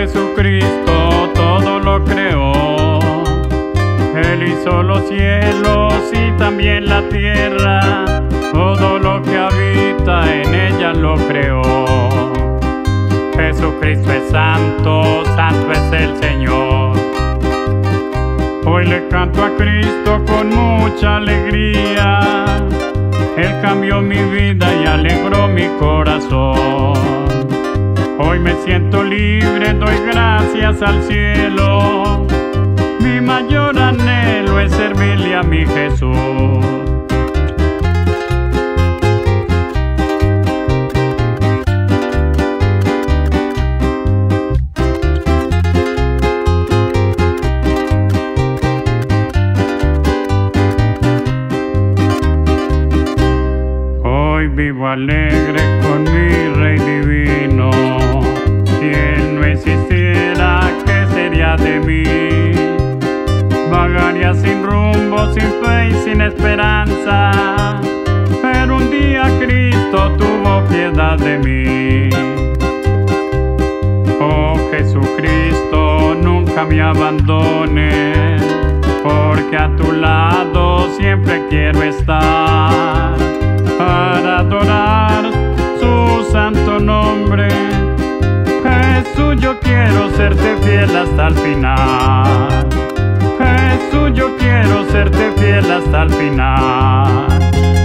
Jesucristo todo lo creó. Él hizo los cielos y también la tierra, todo lo que habita en ella lo creó. Jesucristo es santo, santo es el Señor. Hoy le canto a Cristo con mucha alegría. Él cambió mi vida y alegró mi corazón. Hoy me siento libre, doy gracias al cielo. Mi mayor anhelo es servirle a mi Jesús. Hoy vivo alegre con mi Rey divino. Si Él no existiera, ¿qué sería de mí? Vagaría sin rumbo, sin fe y sin esperanza, pero un día Cristo tuvo piedad de mí. Oh Jesucristo, nunca me abandones, porque a tu lado siempre quiero estar, para adorar su santo nombre. Jesús, yo quiero serte fiel hasta el final. Jesús, yo quiero serte fiel hasta el final.